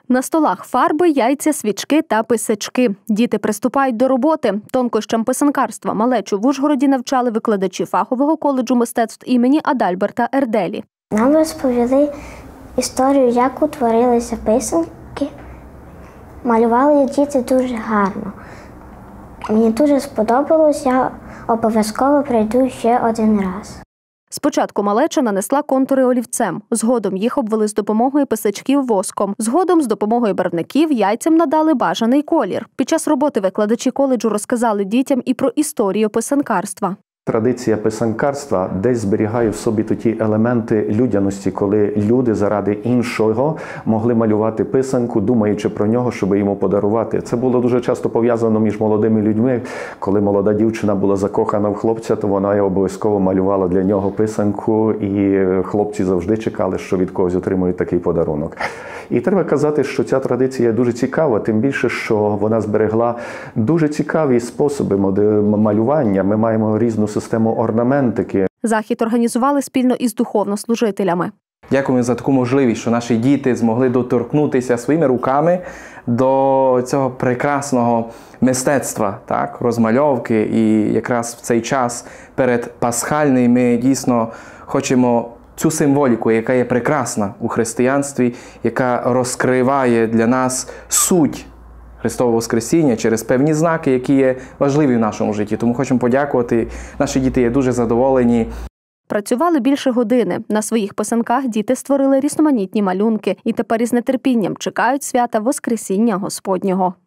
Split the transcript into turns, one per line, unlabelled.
На столах фарби, яйця, свічки та писачки. Діти приступають до роботи. Тонкощам писанкарства малечу в Ужгороді навчали викладачі фахового коледжу мистецтв імені Адальберта Ерделі.
Нам розповіли історію, як утворилися писанки. Малювали діти дуже гарно. Мені дуже сподобалось, я обов'язково прийду ще один раз.
Спочатку малеча нанесла контури олівцем, згодом їх обвели з допомогою писачків воском, згодом з допомогою барвників яйцям надали бажаний колір. Під час роботи викладачі коледжу розказали дітям і про історію писанкарства.
Традиція писанкарства десь зберігає в собі ті елементи людяності, коли люди заради іншого могли малювати писанку, думаючи про нього, щоб йому подарувати. Це було дуже часто пов'язано між молодими людьми. Коли молода дівчина була закохана в хлопця, то вона обов'язково малювала для нього писанку, і хлопці завжди чекали, що від когось отримують такий подарунок. І треба казати, що ця традиція дуже цікава, тим більше, що вона зберегла дуже цікаві способи малювання. Ми маємо різну систему орнаментики.
Захід організували спільно із духовнослужителями.
Дякуємо за таку можливість, що наші діти змогли доторкнутися своїми руками до цього прекрасного мистецтва, так, розмальовки. І якраз в цей час перед Пасхальний ми дійсно хочемо цю символіку, яка є прекрасна у християнстві, яка розкриває для нас суть Христового Воскресіння через певні знаки, які є важливі в нашому житті. Тому хочемо подякувати. Наші діти є дуже задоволені.
Працювали більше години. На своїх писанках діти створили різноманітні малюнки і тепер із нетерпінням чекають свята Воскресіння Господнього.